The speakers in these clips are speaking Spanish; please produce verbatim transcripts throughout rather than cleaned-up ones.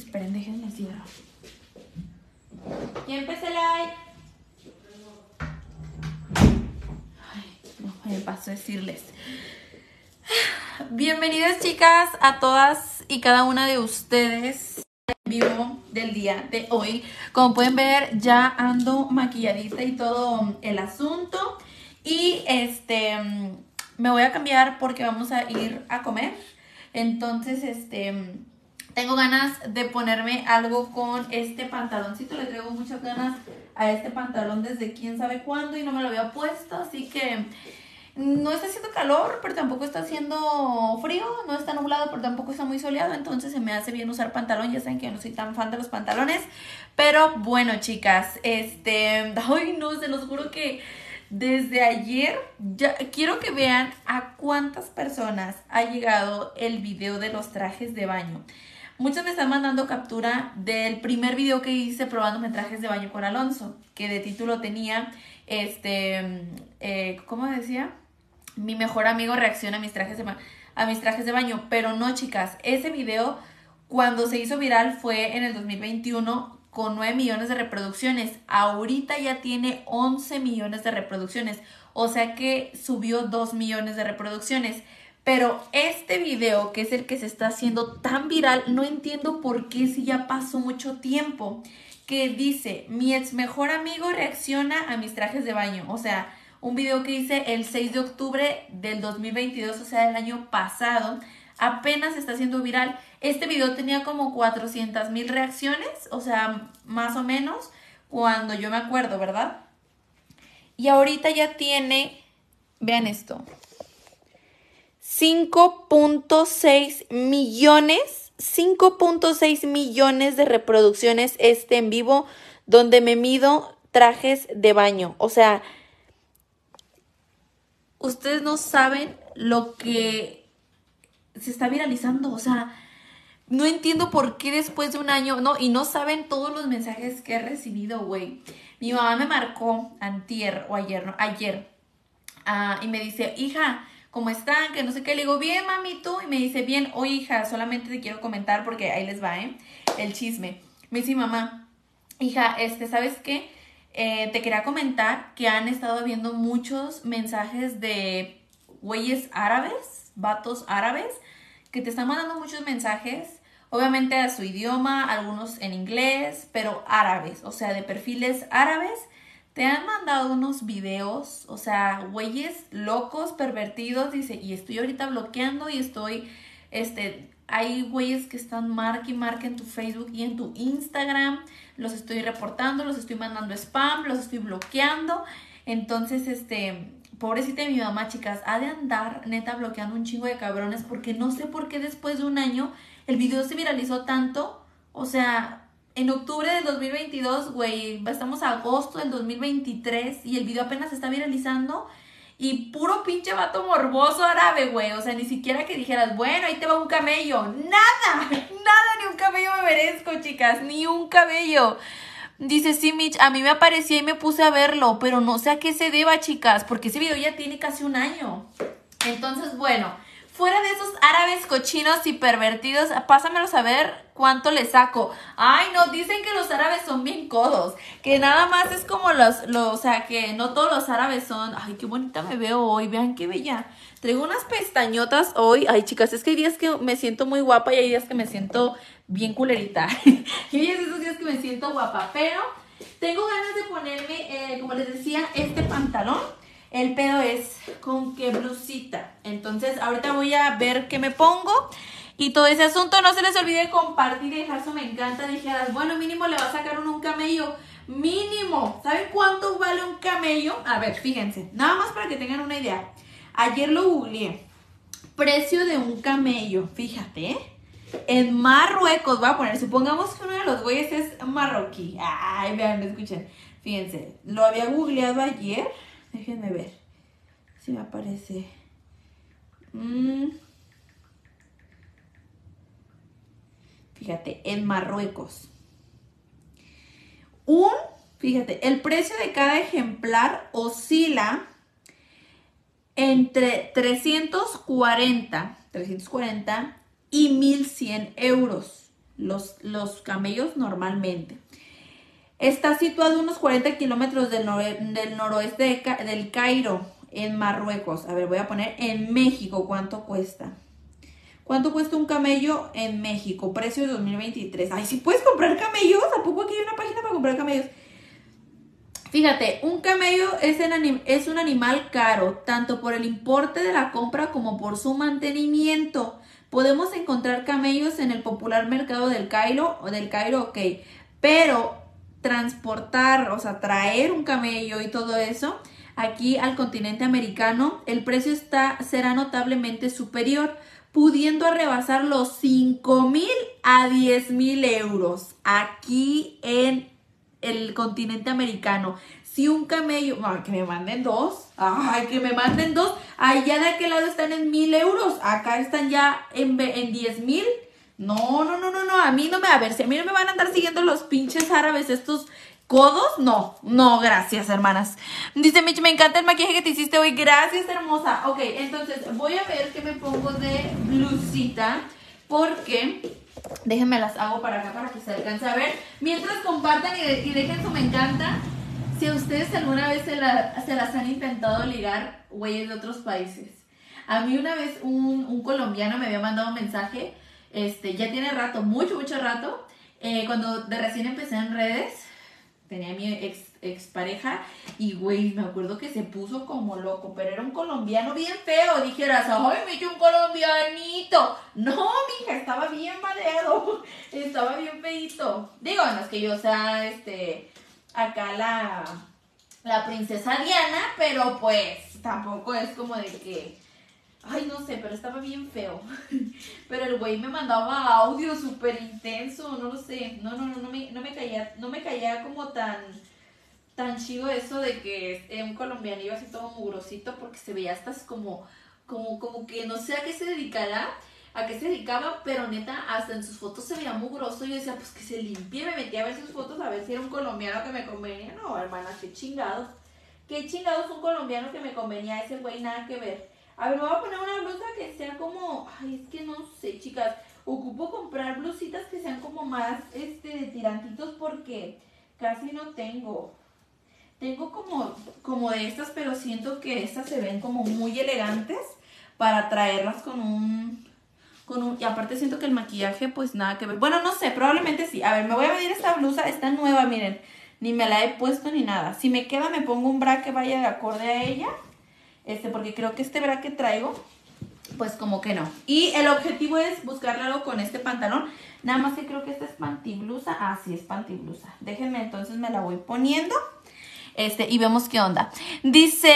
Esperen, déjenme cierro. ¿Quién empecé el like? Ay, no me pasó decirles. Bienvenidas, chicas, a todas y cada una de ustedes en vivo del día de hoy. Como pueden ver, ya ando maquilladita y todo el asunto. Y este me voy a cambiar porque vamos a ir a comer. Entonces, este tengo ganas de ponerme algo con este pantaloncito. Le traigo muchas ganas a este pantalón desde quién sabe cuándo y no me lo había puesto, así que no está haciendo calor, pero tampoco está haciendo frío, no está nublado, pero tampoco está muy soleado, entonces se me hace bien usar pantalón. Ya saben que yo no soy tan fan de los pantalones, pero bueno, chicas, este, ay no, se los juro que desde ayer, ya quiero que vean a cuántas personas ha llegado el video de los trajes de baño. Muchos me están mandando captura del primer video que hice probándome trajes de baño con Alonso, que de título tenía, este, eh, ¿cómo decía? Mi mejor amigo reacciona a mis trajes de, a mis trajes de baño. Pero no, chicas, ese video cuando se hizo viral fue en el dos mil veintiuno con nueve millones de reproducciones. Ahorita ya tiene once millones de reproducciones, o sea que subió dos millones de reproducciones. Pero este video, que es el que se está haciendo tan viral, no entiendo por qué, si ya pasó mucho tiempo, que dice, mi ex mejor amigo reacciona a mis trajes de baño. O sea, un video que hice el seis de octubre del dos mil veintidós, o sea, del año pasado, apenas está haciendo viral. Este video tenía como cuatrocientas mil reacciones, o sea, más o menos, cuando yo me acuerdo, ¿verdad? Y ahorita ya tiene, vean esto, cinco punto seis millones, cinco punto seis millones de reproducciones este en vivo donde me mido trajes de baño. O sea, ustedes no saben lo que se está viralizando. O sea, no entiendo por qué después de un año, no, y no saben todos los mensajes que he recibido, güey. Mi mamá me marcó antier o ayer, no, ayer, uh, y me dice, hija, ¿cómo están? Que no sé qué. Le digo, bien, mami, ¿tú? Y me dice, bien. Oye, hija, solamente te quiero comentar porque ahí les va, ¿eh? El chisme. Me dice, mamá, hija, este, ¿sabes qué? Eh, te quería comentar que han estado viendo muchos mensajes de güeyes árabes, vatos árabes, que te están mandando muchos mensajes, obviamente a su idioma, algunos en inglés, pero árabes, o sea, de perfiles árabes. Te han mandado unos videos, o sea, güeyes locos, pervertidos, dice, y estoy ahorita bloqueando y estoy, este, hay güeyes que están marque y marque en tu Facebook y en tu Instagram, los estoy reportando, los estoy mandando spam, los estoy bloqueando. Entonces, este, pobrecita de mi mamá, chicas, ha de andar neta bloqueando un chingo de cabrones, porque no sé por qué después de un año el video se viralizó tanto. O sea, en octubre del dos mil veintidós, güey, estamos a agosto del dos mil veintitrés y el video apenas se está viralizando. Y puro pinche vato morboso árabe, güey. O sea, ni siquiera que dijeras, bueno, ahí te va un camello. Nada, nada, ni un camello me merezco, chicas, ni un cabello. Dice, sí, Mitch, a mí me aparecía y me puse a verlo, pero no sé a qué se deba, chicas, porque ese video ya tiene casi un año. Entonces, bueno, fuera de esos árabes cochinos y pervertidos, pásamelos a ver cuánto le saco. Ay, no, dicen que los árabes son bien codos, que nada más es como los, los, o sea, que no todos los árabes son. Ay, qué bonita me veo hoy, vean qué bella. Traigo unas pestañotas hoy. Ay, chicas, es que hay días que me siento muy guapa y hay días que me siento bien culerita. Y hay esos días que me siento guapa, pero tengo ganas de ponerme, eh, como les decía, este pantalón. El pedo es con qué blusita. Entonces, ahorita voy a ver qué me pongo y todo ese asunto. No se les olvide compartir y dejar su me encanta. Dijeras, bueno, mínimo le va a sacar uno un camello. Mínimo. ¿Saben cuánto vale un camello? A ver, fíjense. Nada más para que tengan una idea. Ayer lo googleé. Precio de un camello. Fíjate, ¿eh? En Marruecos, voy a poner, supongamos que uno de los güeyes es marroquí. Ay, vean, escuchen. Fíjense, lo había googleado ayer. Déjenme ver si me aparece. Mm. Fíjate, en Marruecos. Un, fíjate, el precio de cada ejemplar oscila entre trescientos cuarenta y mil cien euros. los, los camellos normalmente. Está situado a unos cuarenta kilómetros del, nor del noroeste de Ca del Cairo, en Marruecos. A ver, voy a poner en México, ¿cuánto cuesta? ¿Cuánto cuesta un camello en México? Precio de dos mil veintitrés. Ay, ¿sí puedes comprar camellos? ¿A poco aquí hay una página para comprar camellos? Fíjate, un camello es, el es un animal caro, tanto por el importe de la compra como por su mantenimiento. Podemos encontrar camellos en el popular mercado del Cairo, o del Cairo, ok, pero transportar, o sea, traer un camello y todo eso, aquí al continente americano, el precio está, será notablemente superior, pudiendo rebasar los cinco mil a diez mil euros aquí en el continente americano. Si un camello, ay, que me manden dos, ay, que me manden dos, allá de aquel lado están en mil euros, acá están ya en, en diez mil. No, no, no, no, no, a mí no me, a ver, si a mí no me van a andar siguiendo los pinches árabes estos codos, no, no, gracias, hermanas. Dice Mitch, me encanta el maquillaje que te hiciste hoy, gracias, hermosa. Ok, entonces voy a ver qué me pongo de blusita, porque déjenme las hago para acá para que se alcance a ver. Mientras compartan y, de, y dejen su me encanta. Si a ustedes alguna vez se, la, se las han intentado ligar güeyes de otros países. A mí una vez un, un colombiano me había mandado un mensaje, este, ya tiene rato, mucho, mucho rato, eh, cuando de recién empecé en redes, tenía mi ex, ex pareja y güey, me acuerdo que se puso como loco, pero era un colombiano bien feo, dijeras, ay, me echó un colombianito. No, mija, estaba bien mareado, estaba bien feito. Digo, no es que yo sea, este, acá la, la princesa Diana, pero pues tampoco es como de que, ay, no sé, pero estaba bien feo. Pero el güey me mandaba audio súper intenso, no lo sé. No, no, no, no me, no me caía, no me caía como tan, tan chido eso de que eh, un colombiano iba así todo mugrosito, porque se veía hasta como, como, como que no sé a qué se dedicará, a qué se dedicaba, pero neta, hasta en sus fotos se veía mugroso. Y yo decía, pues que se limpie, me metía a ver sus fotos a ver si era un colombiano que me convenía. No, hermana, qué chingados. Qué chingados un colombiano que me convenía, ese güey nada que ver. A ver, me voy a poner una blusa que sea como, ay, es que no sé, chicas, ocupo comprar blusitas que sean como más, este, de tirantitos porque casi no tengo. Tengo como, como de estas, pero siento que estas se ven como muy elegantes para traerlas con un, con un, y aparte siento que el maquillaje, pues nada que ver. Bueno, no sé, probablemente sí. A ver, me voy a medir esta blusa, está nueva, miren, ni me la he puesto ni nada. Si me queda, me pongo un bra que vaya de acorde a ella. Este, porque creo que este bra que traigo, pues como que no. Y el objetivo es buscarle algo con este pantalón. Nada más que creo que esta es pantiblusa. Ah, sí, es pantiblusa. Déjenme, entonces me la voy poniendo. Este, y vemos qué onda. Dice,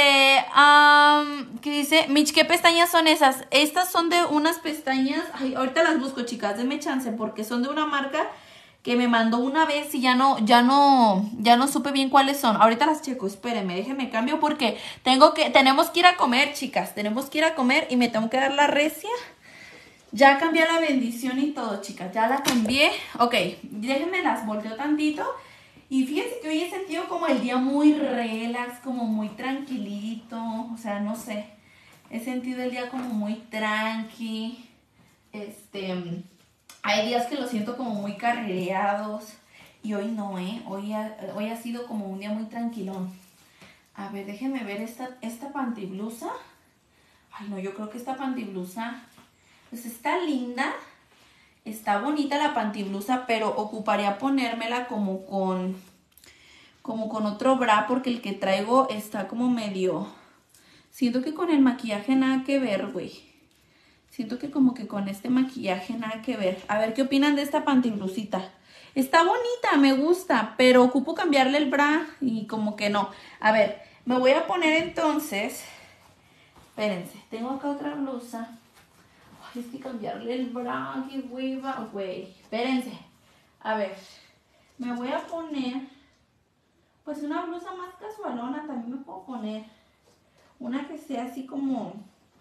um, ¿qué dice? Mitch, ¿qué pestañas son esas? Estas son de unas pestañas, ay, ahorita las busco, chicas, denme chance, porque son de una marca que me mandó una vez y ya no, ya no, ya no supe bien cuáles son. Ahorita las checo, espérenme, déjenme cambio porque tengo que, tenemos que ir a comer, chicas. Tenemos que ir a comer y me tengo que dar la recia. Ya cambié la bendición y todo, chicas. Ya la cambié. Ok, déjenme las volteo tantito. Y fíjense que hoy he sentido como el día muy relax, como muy tranquilito. O sea, no sé. He sentido el día como muy tranqui. Este... Hay días que lo siento como muy carrereados y hoy no, ¿eh? Hoy ha, hoy ha sido como un día muy tranquilón. A ver, déjenme ver esta, esta pantiblusa. Ay, no, yo creo que esta pantiblusa, pues está linda. Está bonita la pantiblusa, pero ocuparía ponérmela como con, como con otro bra porque el que traigo está como medio... Siento que con el maquillaje nada que ver, güey. Siento que como que con este maquillaje nada que ver. A ver, ¿qué opinan de esta pantiblusita? Está bonita, me gusta, pero ocupo cambiarle el bra y como que no. A ver, me voy a poner entonces... Espérense, tengo acá otra blusa. Ay, es que cambiarle el bra, qué hueva, güey. Espérense. A ver, me voy a poner... Pues una blusa más casualona también me puedo poner. Una que sea así como...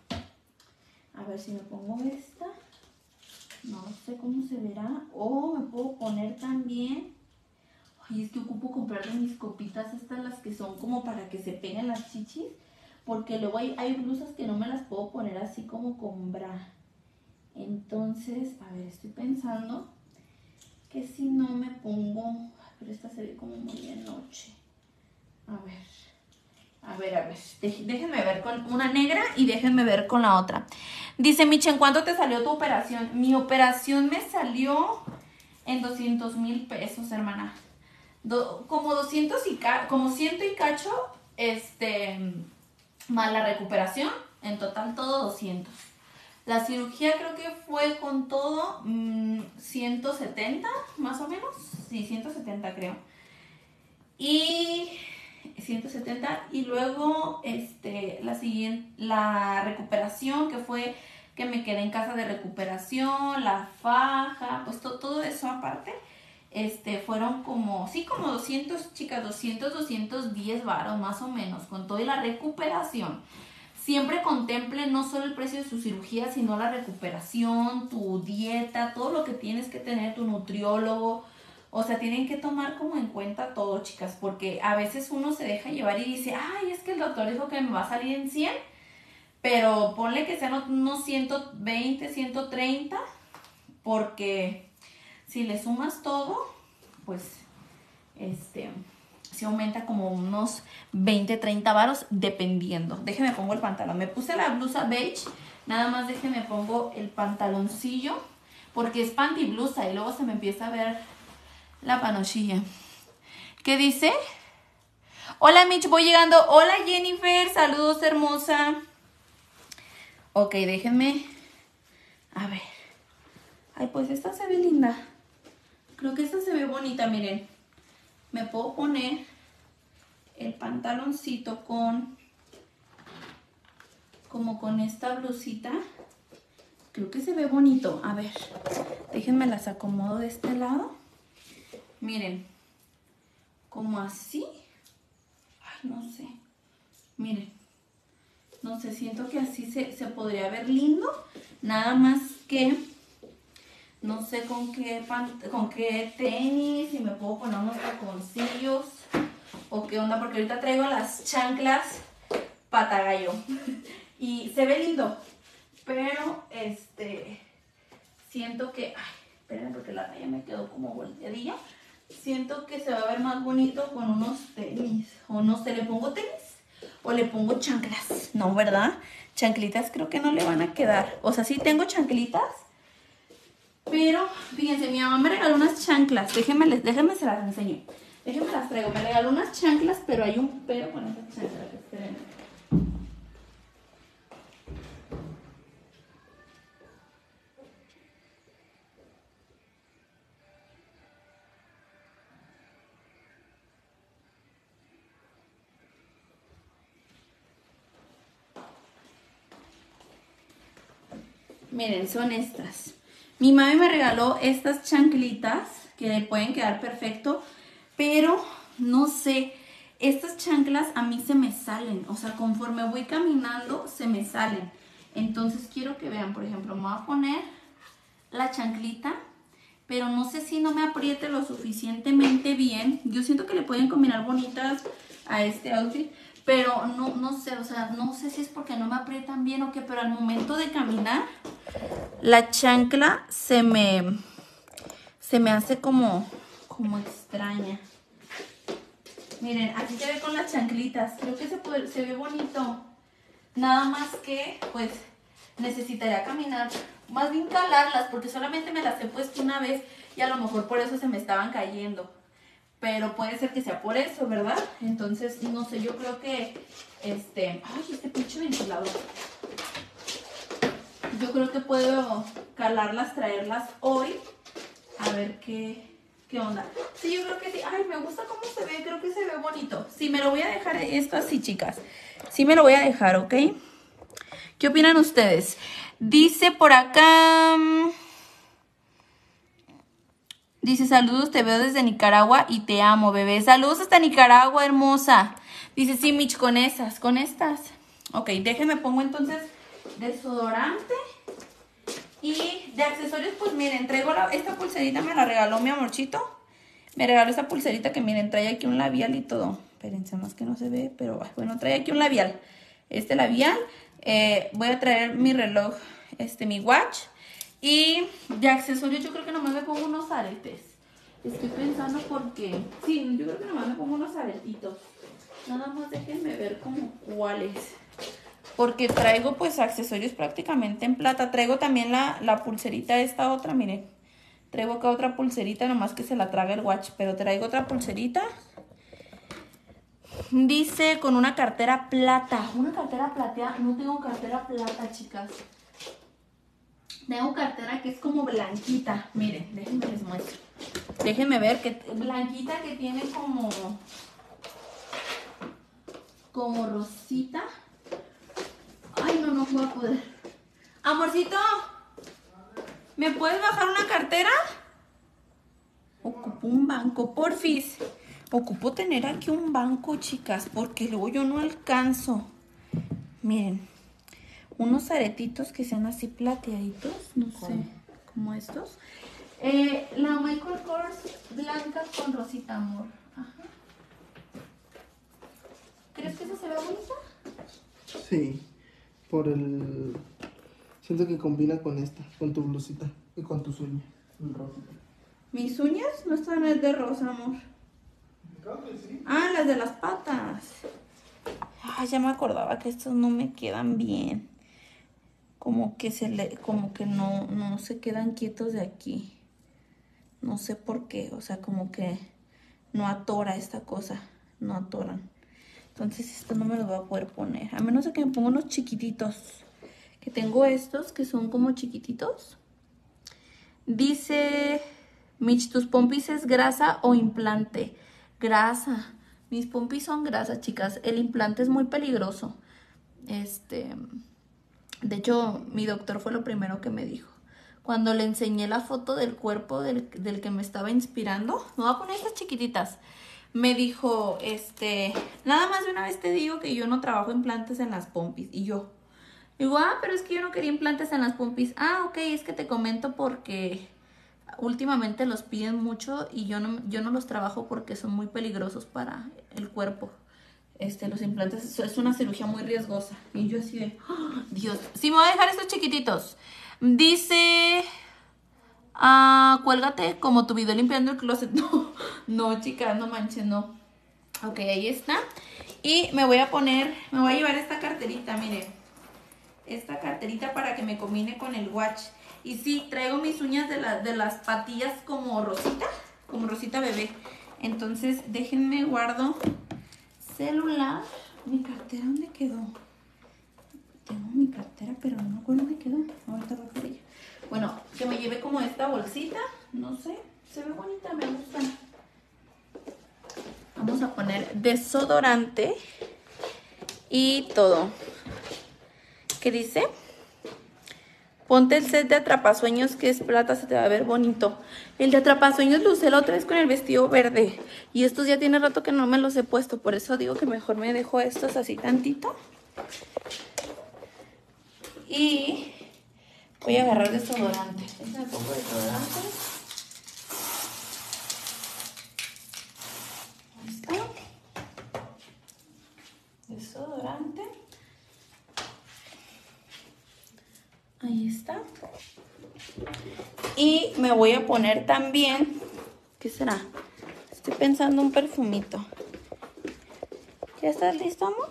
A ver si me pongo esta. No sé cómo se verá. O me puedo poner también. Ay, es que ocupo comprar de mis copitas estas, las que son como para que se peguen las chichis. Porque luego hay, hay blusas que no me las puedo poner así como con bra. Entonces, a ver, estoy pensando que si no me pongo... Pero esta se ve como muy de noche. A ver. A ver, a ver. Déjenme ver con una negra y déjenme ver con la otra. Dice Michi, ¿en cuánto te salió tu operación? Mi operación me salió en doscientos mil pesos, hermana. Do, como doscientos y ca, como ciento y cacho, este, más la recuperación. En total todo doscientos. La cirugía creo que fue con todo mmm, ciento setenta, más o menos. Sí, ciento setenta creo. Y ciento setenta y luego este la siguiente la recuperación, que fue que me quedé en casa de recuperación, la faja, pues to, todo eso aparte. Este fueron como, sí, como doscientos, chicas, doscientos, doscientos diez varos más o menos, con todo y la recuperación. Siempre contemple no solo el precio de su cirugía, sino la recuperación, tu dieta, todo lo que tienes que tener, tu nutriólogo. O sea, tienen que tomar como en cuenta todo, chicas, porque a veces uno se deja llevar y dice, ay, es que el doctor dijo que me va a salir en cien, pero ponle que sean unos ciento veinte, ciento treinta, porque si le sumas todo, pues, este... se aumenta como unos veinte, treinta varos, dependiendo. Déjenme pongo el pantalón. Me puse la blusa beige. Nada más déjenme pongo el pantaloncillo. Porque es panty blusa y luego se me empieza a ver la panochilla. ¿Qué dice? Hola Mitch, voy llegando. Hola Jennifer, saludos hermosa. Ok, déjenme. A ver. Ay, pues esta se ve linda. Creo que esta se ve bonita, miren. Me puedo poner el pantaloncito con, como con esta blusita. Creo que se ve bonito. A ver, déjenme las acomodo de este lado. Miren, como así. Ay, no sé. Miren, no sé, siento que así se, se podría ver lindo. Nada más que... no sé con qué, con qué tenis, si me puedo poner unos taconcillos o qué onda, porque ahorita traigo las chanclas patagallo y se ve lindo, pero este, siento que, ay, espérenme porque la raya me quedó como volteadilla, siento que se va a ver más bonito con unos tenis, o no sé, le pongo tenis o le pongo chanclas, no, ¿verdad? Chanclitas creo que no le van a quedar, o sea, sí tengo chanclitas. Pero, fíjense, mi mamá me regaló unas chanclas. Déjenme, déjenme se las enseño. Déjenme las traigo. Me regaló unas chanclas, pero hay un pero con esas chanclas. Espérenme. Miren, son estas. Mi mami me regaló estas chanclitas que le pueden quedar perfecto, pero no sé, estas chanclas a mí se me salen, o sea, conforme voy caminando se me salen. Entonces quiero que vean, por ejemplo, me voy a poner la chanclita, pero no sé si no me apriete lo suficientemente bien. Yo siento que le pueden combinar bonitas a este outfit, pero no, no sé, o sea, no sé si es porque no me aprietan bien o qué, pero al momento de caminar, la chancla se me, se me hace como, como extraña. Miren, aquí se ve con las chanclitas, creo que se, puede, se ve bonito. Nada más que, pues, necesitaría caminar, más bien calarlas, porque solamente me las he puesto una vez y a lo mejor por eso se me estaban cayendo. Pero puede ser que sea por eso, ¿verdad? Entonces, no sé, yo creo que, este... ¡Ay, este pinche ventilador! Yo creo que puedo calarlas, traerlas hoy. A ver qué, qué onda. Sí, yo creo que sí. ¡Ay, me gusta cómo se ve! Creo que se ve bonito. Sí, me lo voy a dejar esto así, chicas. Sí me lo voy a dejar, ¿ok? ¿Qué opinan ustedes? Dice por acá... Dice, saludos, te veo desde Nicaragua y te amo, bebé. Saludos hasta Nicaragua, hermosa. Dice, sí, Mitch, con esas, con estas. Ok, déjenme pongo entonces desodorante. Y de accesorios, pues miren, traigo la, esta pulserita, me la regaló mi amorchito. Me regaló esta pulserita que miren, trae aquí un labial y todo. Espérense, más que no se ve, pero bueno, trae aquí un labial. Este labial. Eh, voy a traer mi reloj, este, mi watch. Y de accesorios yo creo que nomás me pongo unos aretes. Estoy pensando porque... Sí, yo creo que nomás me pongo unos aretitos. Nada más déjenme ver como cuáles. Porque traigo pues accesorios prácticamente en plata. Traigo también la, la pulserita esta otra, miren. Traigo acá otra pulserita, nomás que se la traga el watch. Pero traigo otra pulserita. Dice con una cartera plata. Una cartera plateada. No tengo cartera plata, chicas. Tengo cartera que es como blanquita. Miren, déjenme les muestro. Déjenme ver que blanquita que tiene como... Como rosita. Ay, no, no voy a poder. Amorcito, ¿me puedes bajar una cartera? Ocupo un banco, porfis. Ocupo tener aquí un banco, chicas, porque luego yo no alcanzo. Miren, unos aretitos que sean así plateaditos, no sé, como estos. Eh, la Michael Kors blanca con rosita, amor. Ajá. ¿Crees que esa se ve bonita? Sí, por el... Siento que combina con esta, con tu blusita y con tus uñas. Mis uñas no están de rosa, amor. Claro que sí. Ah, las de las patas. Ah, ya me acordaba que estos no me quedan bien. Como que se le, como que no, no se quedan quietos de aquí. No sé por qué, o sea, como que no atora esta cosa, no atoran. Entonces esto no me lo voy a poder poner, a menos de que me ponga unos chiquititos. Que tengo estos que son como chiquititos. Dice, Mitch, ¿tus pompis es grasa o implante? Grasa. Mis pompis son grasa, chicas. El implante es muy peligroso. Este, de hecho, mi doctor fue lo primero que me dijo. Cuando le enseñé la foto del cuerpo del, del que me estaba inspirando, me voy a poner estas chiquititas. Me dijo, este, nada más de una vez te digo que yo no trabajo implantes en las pompis. Y yo, digo, ah, pero es que yo no quería implantes en las pompis. Ah, ok, es que te comento porque últimamente los piden mucho y yo no, yo no los trabajo porque son muy peligrosos para el cuerpo. Este, los implantes es una cirugía muy riesgosa. Y yo así de, oh, Dios. Sí, me voy a dejar estos chiquititos. Dice, ah, cuélgate como tu video limpiando el closet. No, no, chicas, no manches, no. Ok, ahí está. Y me voy a poner, me voy a llevar esta carterita, miren. Esta carterita para que me combine con el watch. Y sí, traigo mis uñas de, la, de las patillas como rosita, como rosita bebé. Entonces, déjenme guardo celular. Mi cartera, ¿dónde quedó? Tengo mi cartera, pero no me acuerdo dónde quedó. Ahorita voy por ella. Bueno, que me lleve como esta bolsita. No sé, se ve bonita, me gusta. Vamos a poner desodorante y todo. ¿Qué dice? Ponte el set de atrapasueños que es plata, se te va a ver bonito. El de atrapasueños lo usé la otra vez con el vestido verde. Y estos ya tiene rato que no me los he puesto. Por eso digo que mejor me dejo estos así tantito. Y voy a agarrar desodorante. Déjame pongo desodorante. Ahí está. Desodorante. Ahí está. Y me voy a poner también, ¿qué será? Estoy pensando un perfumito. ¿Ya estás listo, amor?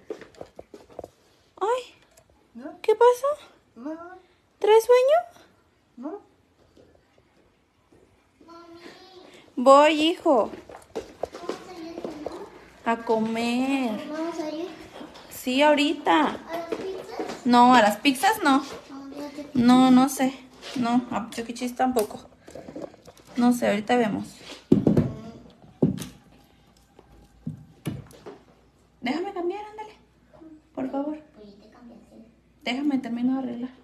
Ay, ¿No? ¿qué pasó? No, ¿Traes sueño? no. Voy, hijo. A comer. ¿Vamos a ir Sí, ahorita. a las pizzas? No, a las pizzas no. No, ya te- No, no sé. No, a Chuck E. Cheese tampoco. No sé, ahorita vemos. Déjame cambiar, ándale. Por favor. Pues ya te cambiaste. Déjame terminar de arreglar.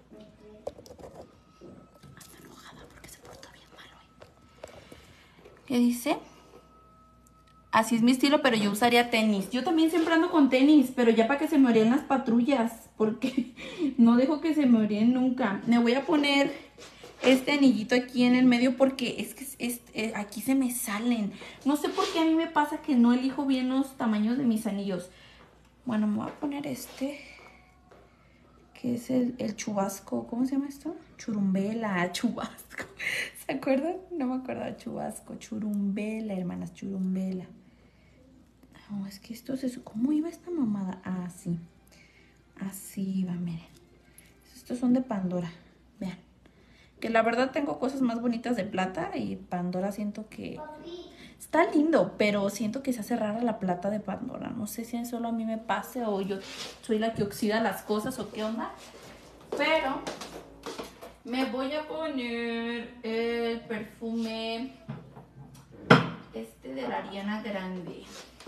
Anda enojada porque se portó bien mal hoy. ¿Qué dice? Así es mi estilo, pero yo usaría tenis. Yo también siempre ando con tenis, pero ya para que se me oreen las patrullas, porque no dejo que se me oreen nunca. Me voy a poner este anillito aquí en el medio porque es que es, es, eh, aquí se me salen. No sé por qué a mí me pasa que no elijo bien los tamaños de mis anillos. Bueno, me voy a poner este, que es el, el chubasco. ¿Cómo se llama esto? Churumbela, chubasco. ¿Se acuerdan? No me acuerdo de chubasco. Churumbela, hermanas, churumbela. No, es que esto es... ¿Cómo iba esta mamada? Ah, sí. Así iba, miren. Estos son de Pandora. Vean. Que la verdad tengo cosas más bonitas de plata y Pandora siento que... Está lindo, pero siento que se hace rara la plata de Pandora. No sé si solo a mí me pase o yo soy la que oxida las cosas o qué onda. Pero me voy a poner el perfume este de la Ariana Grande.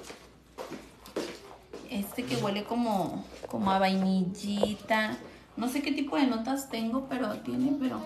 Este que huele como, como a vainillita. No sé qué tipo de notas tengo, pero tiene, pero...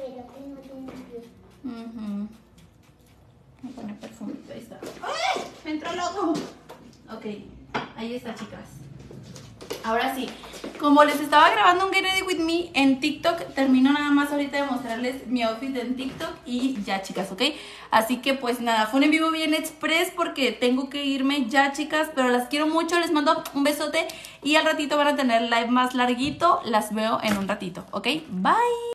Uh-huh. Voy a poner perfumito, ahí está. ¡Ay! ¡Me entró el ojo! Ok, ahí está, chicas. Ahora sí, como les estaba grabando un Get Ready With Me en TikTok, termino nada más ahorita de mostrarles mi outfit en TikTok y ya, chicas, ¿ok? Así que pues nada, fue un en vivo bien express porque tengo que irme ya, chicas, pero las quiero mucho, les mando un besote y al ratito van a tener live más larguito, las veo en un ratito, ¿ok? Bye.